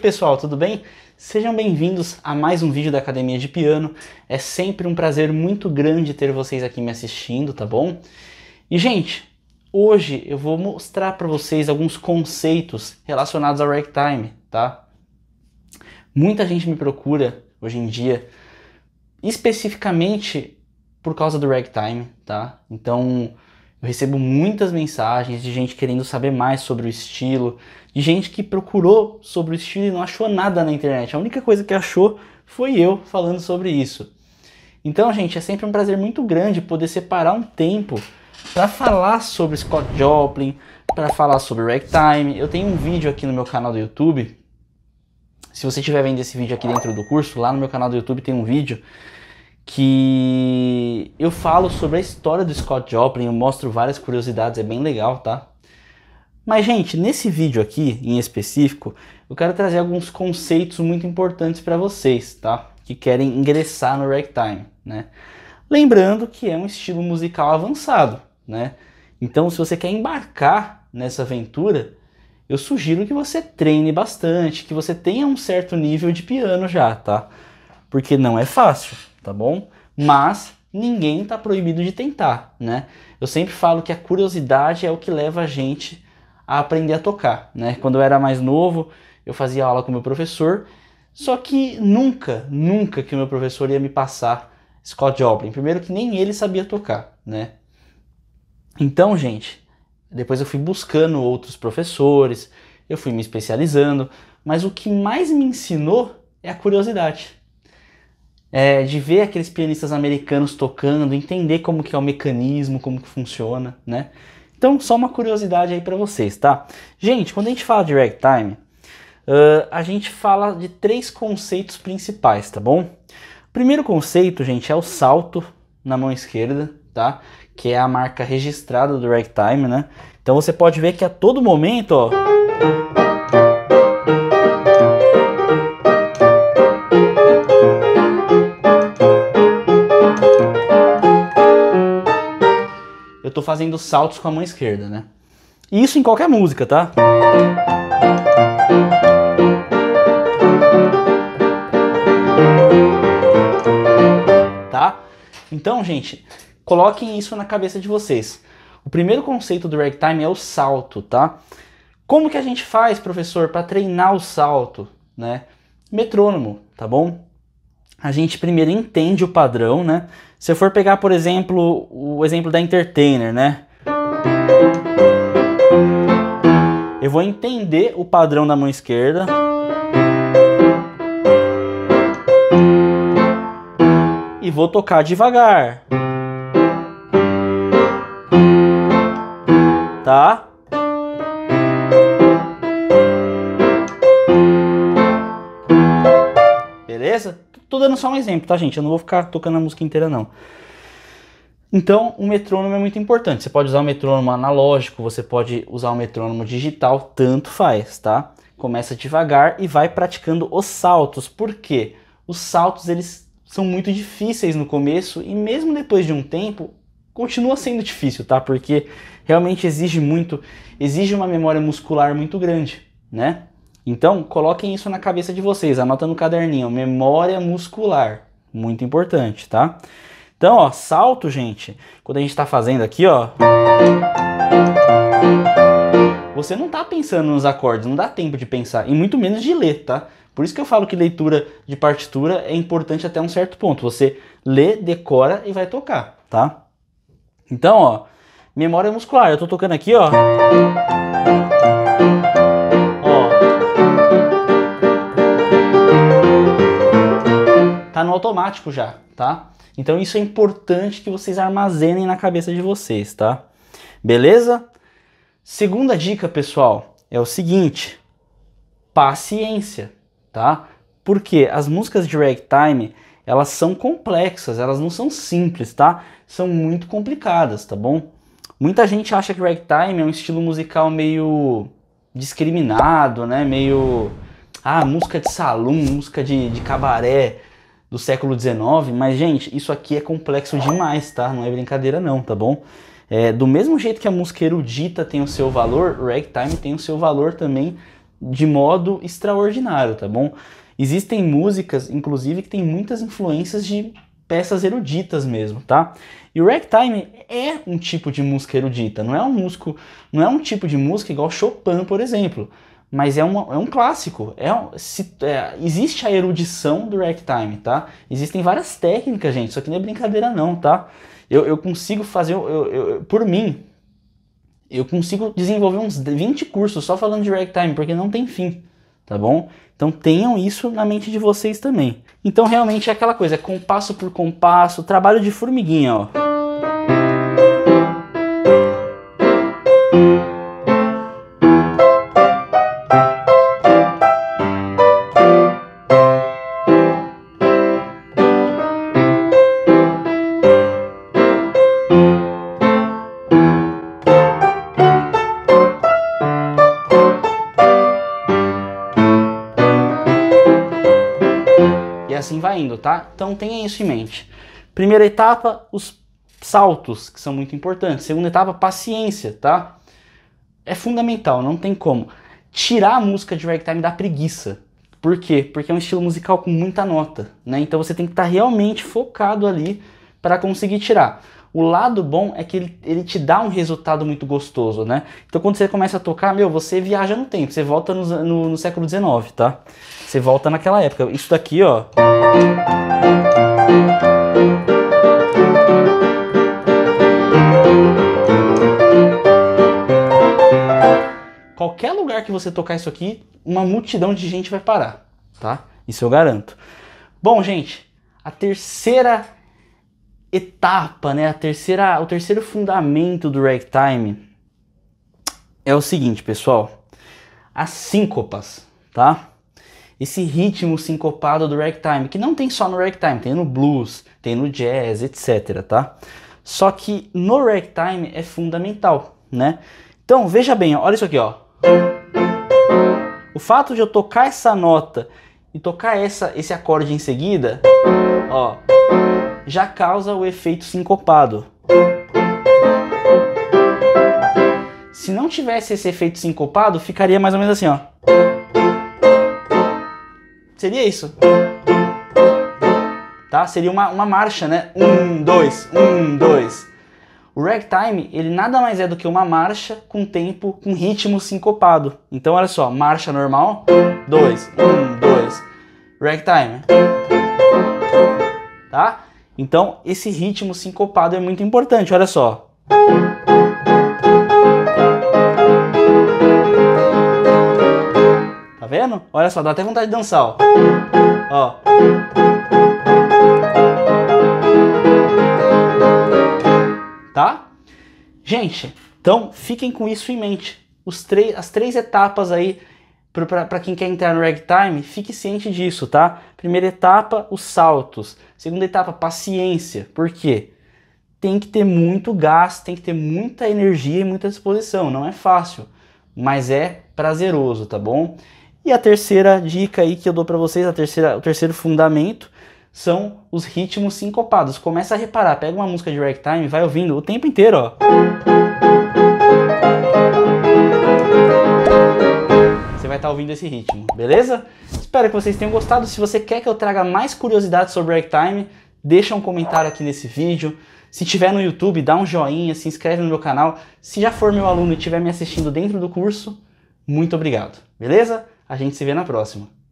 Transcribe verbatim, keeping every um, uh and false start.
pessoal, tudo bem? Sejam bem-vindos a mais um vídeo da Academia de Piano. É sempre um prazer muito grande ter vocês aqui me assistindo, tá bom? E gente, hoje eu vou mostrar para vocês alguns conceitos relacionados ao ragtime, tá? Muita gente me procura hoje em dia, especificamente por causa do ragtime, tá? Então eu recebo muitas mensagens de gente querendo saber mais sobre o estilo, de gente que procurou sobre o estilo e não achou nada na internet. A única coisa que achou foi eu falando sobre isso. Então, gente, é sempre um prazer muito grande poder separar um tempo para falar sobre Scott Joplin, para falar sobre ragtime. Eu tenho um vídeo aqui no meu canal do YouTube. Se você estiver vendo esse vídeo aqui dentro do curso, lá no meu canal do YouTube tem um vídeo que eu falo sobre a história do Scott Joplin, eu mostro várias curiosidades, é bem legal, tá? Mas, gente, nesse vídeo aqui, em específico, eu quero trazer alguns conceitos muito importantes para vocês, tá? Que querem ingressar no ragtime, né? Lembrando que é um estilo musical avançado, né? Então, se você quer embarcar nessa aventura, eu sugiro que você treine bastante, que você tenha um certo nível de piano já, tá? Porque não é fácil, tá bom? Mas ninguém está proibido de tentar, né? Eu sempre falo que a curiosidade é o que leva a gente a aprender a tocar, né? Quando eu era mais novo, eu fazia aula com meu professor, só que nunca, nunca que o meu professor ia me passar Scott Joplin. Primeiro que nem ele sabia tocar, né? Então, gente, depois eu fui buscando outros professores, eu fui me especializando, mas o que mais me ensinou é a curiosidade. É, de ver aqueles pianistas americanos tocando, entender como que é o mecanismo, como que funciona, né? Então, só uma curiosidade aí pra vocês, tá? Gente, quando a gente fala de ragtime, uh, a gente fala de três conceitos principais, tá bom? O primeiro conceito, gente, é o salto na mão esquerda, tá? Que é a marca registrada do ragtime, né? Então você pode ver que a todo momento, ó... eu tô fazendo saltos com a mão esquerda, né? E isso em qualquer música, tá? Tá? Então, gente, coloquem isso na cabeça de vocês. O primeiro conceito do ragtime é o salto, tá? Como que a gente faz, professor, para treinar o salto, né? Metrônomo, tá bom? A gente primeiro entende o padrão, né? Se eu for pegar, por exemplo, o exemplo da Entertainer, né? Eu vou entender o padrão da mão esquerda. E vou tocar devagar. Tá? Beleza? Tô dando só um exemplo, tá, gente? Eu não vou ficar tocando a música inteira, não. Então, o metrônomo é muito importante. Você pode usar o metrônomo analógico, você pode usar o metrônomo digital, tanto faz, tá? Começa devagar e vai praticando os saltos. Por quê? Os saltos, eles são muito difíceis no começo e mesmo depois de um tempo, continua sendo difícil, tá? Porque realmente exige muito, exige uma memória muscular muito grande, né? Então, coloquem isso na cabeça de vocês, anota no caderninho, memória muscular, muito importante, tá? Então, ó, salto, gente, quando a gente tá fazendo aqui, ó, você não tá pensando nos acordes, não dá tempo de pensar, e muito menos de ler, tá? Por isso que eu falo que leitura de partitura é importante até um certo ponto, você lê, decora e vai tocar, tá? Então, ó, memória muscular, eu tô tocando aqui, ó. Tá no automático já, tá? Então isso é importante que vocês armazenem na cabeça de vocês, tá? Beleza? Segunda dica, pessoal, é o seguinte: paciência, tá? Porque as músicas de ragtime, elas são complexas, elas não são simples, tá? São muito complicadas, tá bom? Muita gente acha que ragtime é um estilo musical meio discriminado, né? Meio... ah, música de salão, música de, de cabaré do século dezenove, mas, gente, isso aqui é complexo demais, tá? Não é brincadeira não, tá bom? É, do mesmo jeito que a música erudita tem o seu valor, o ragtime tem o seu valor também de modo extraordinário, tá bom? Existem músicas, inclusive, que tem muitas influências de peças eruditas mesmo, tá? E o ragtime é um tipo de música erudita, não é um músico, não é um tipo de música igual Chopin, por exemplo, mas é, uma, é um clássico. É, se, é, existe a erudição do ragtime, tá? Existem várias técnicas, gente, isso aqui não é brincadeira não, tá? Eu, eu consigo fazer, eu, eu, eu, por mim, eu consigo desenvolver uns vinte cursos só falando de ragtime, porque não tem fim, tá bom? Então tenham isso na mente de vocês também. Então realmente é aquela coisa, é compasso por compasso, trabalho de formiguinha, ó. E assim vai indo, tá? Então tenha isso em mente. Primeira etapa, os saltos, que são muito importantes. Segunda etapa, paciência, tá? É fundamental, não tem como. Tirar a música de ragtime dá preguiça. Por quê? Porque é um estilo musical com muita nota, né? Então você tem que estar realmente focado ali para conseguir tirar. O lado bom é que ele, ele te dá um resultado muito gostoso, né? Então quando você começa a tocar, meu, você viaja no tempo, você volta no, no, no século dezenove, tá? Você volta naquela época. Isso daqui, ó. Qualquer lugar que você tocar isso aqui, uma multidão de gente vai parar, tá? Isso eu garanto. Bom, gente, a terceira etapa, né? A terceira, o terceiro fundamento do ragtime é o seguinte, pessoal. As síncopas, tá? Esse ritmo sincopado do ragtime, que não tem só no ragtime, tem no blues, tem no jazz, etc, tá? Só que no ragtime é fundamental, né? Então, veja bem, olha isso aqui, ó. O fato de eu tocar essa nota e tocar essa, esse acorde em seguida, ó, já causa o efeito sincopado. Se não tivesse esse efeito sincopado, ficaria mais ou menos assim, ó. Seria isso. Tá? Seria uma, uma marcha, né? Um, dois, um, dois. O ragtime, ele nada mais é do que uma marcha com tempo, com ritmo sincopado. Então, olha só, marcha normal, dois, um, dois. Ragtime. Tá? Então, esse ritmo sincopado é muito importante, olha só. Tá vendo? Olha só, dá até vontade de dançar, ó. Ó. Tá? Gente, então fiquem com isso em mente. Os três, as três etapas aí, para quem quer entrar no ragtime, fique ciente disso, tá? Primeira etapa, os saltos. Segunda etapa, paciência. Por quê? Tem que ter muito gás, tem que ter muita energia e muita disposição. Não é fácil, mas é prazeroso, tá bom? E a terceira dica aí que eu dou para vocês, a terceira, o terceiro fundamento, são os ritmos sincopados. Começa a reparar, pega uma música de ragtime e vai ouvindo o tempo inteiro, ó. Você vai estar ouvindo esse ritmo, beleza? Espero que vocês tenham gostado. Se você quer que eu traga mais curiosidades sobre ragtime, deixa um comentário aqui nesse vídeo. Se tiver no YouTube, dá um joinha, se inscreve no meu canal. Se já for meu aluno e estiver me assistindo dentro do curso, muito obrigado, beleza? A gente se vê na próxima.